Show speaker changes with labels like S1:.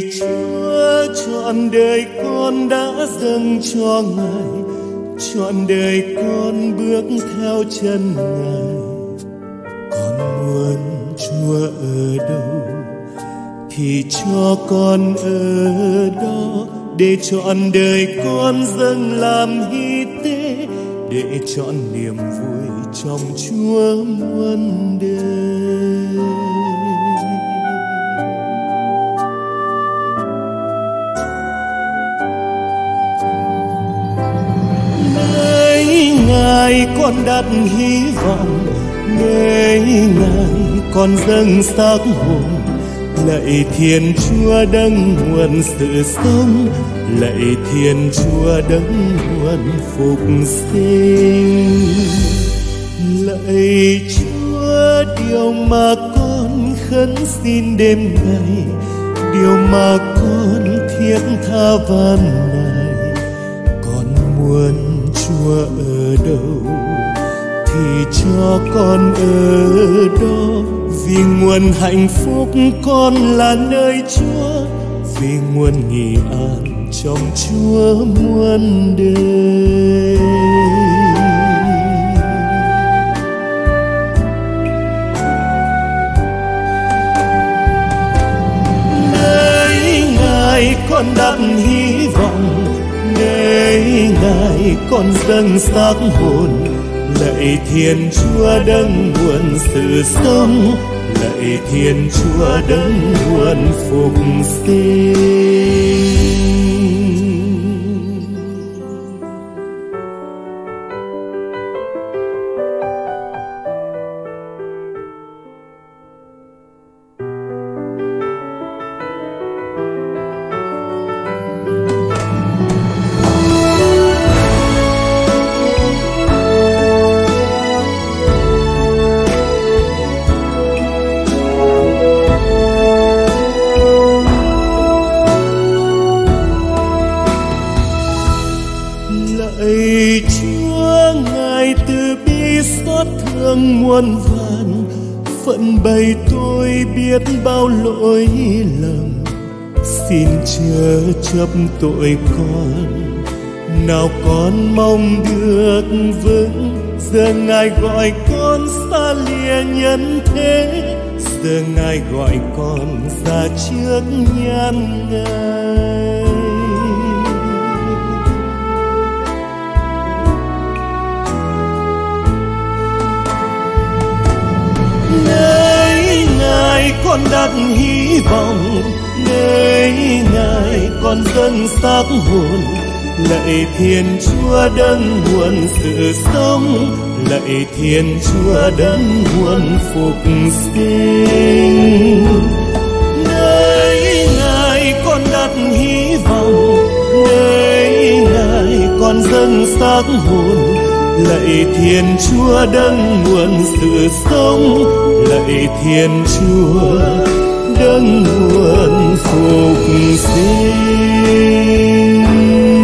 S1: Chúa trọn đời con đã dâng cho Ngài, trọn đời con bước theo chân Ngài. Con muốn Chúa ở đâu thì cho con ở đó, để trọn đời con dâng làm hy tế, để trọn niềm vui trong Chúa muôn đời. Nơi Ngài con đặt hy vọng, nơi Ngài con dâng xác hồn. Lạy Thiên Chúa đấng nguồn sự sống, lạy Thiên Chúa đấng nguồn phục sinh. Lạy Chúa, điều mà con khấn xin đêm ngày, điều mà con thiết tha van nài. Con muốn Chúa ở đâu thì cho con ở đó, vì nguồn hạnh phúc con là nơi Chúa, vì nguồn nghỉ an trong Chúa muôn đời. Nơi Ngài con đặt hy vọng, nơi Ngài con dâng xác hồn. Lạy Thiên Chúa đấng nguồn sự sống, lạy Thiên Chúa đấng nguồn phục sinh. Lạy Chúa, Ngài từ bi xót thương muôn vàn, phận bày tôi biết bao lỗi lầm. Xin chớ chấp tội con, nào con mong được vững. Giờ Ngài gọi con xa lìa nhân thế, giờ Ngài gọi con ra trước nhan Ngài. Nơi Ngài con đặt hy vọng, nơi Ngài con dâng xác hồn. Lạy Thiên Chúa đấng nguồn sự sống, lạy Thiên Chúa đấng nguồn phục sinh. Nơi Ngài con đặt hy vọng, nơi Ngài con dâng xác hồn. Lạy Thiên Chúa đấng nguồn sự sống, lạy Thiên Chúa đấng nguồn phục sinh.